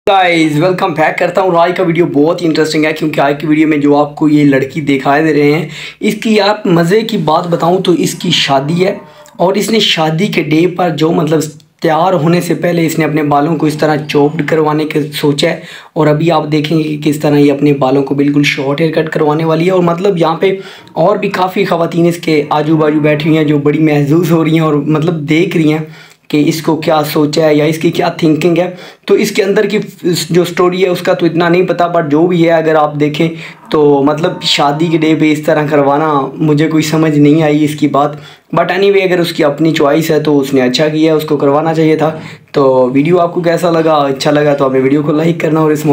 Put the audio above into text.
Guys welcome back करता हूँ। आज का वीडियो बहुत ही इंटरेस्टिंग है क्योंकि आज की वीडियो में जो आपको ये लड़की दिखाई दे रहे हैं, इसकी आप मज़े की बात बताऊँ तो इसकी शादी है। और इसने शादी के डे पर जो तैयार होने से पहले इसने अपने बालों को इस तरह चॉप्ड करवाने के सोचा है। और अभी आप देखेंगे कि किस तरह ये अपने बालों को बिल्कुल शॉर्ट हेयर कट करवाने वाली है। और यहाँ पे और भी काफ़ी ख़वातीन इसके आजू बाजू बैठी हुई हैं जो बड़ी महसूस हो रही हैं और देख रही हैं कि इसको क्या सोचा है या इसकी क्या थिंकिंग है। तो इसके अंदर की जो स्टोरी है उसका तो इतना नहीं पता, बट जो भी है अगर आप देखें तो शादी के डे पे इस तरह करवाना मुझे कोई समझ नहीं आई इसकी बात। बट एनीवे अगर उसकी अपनी चॉइस है तो उसने अच्छा किया, उसको करवाना चाहिए था। तो वीडियो आपको कैसा लगा? अच्छा लगा तो हमें वीडियो को लाइक करना और इस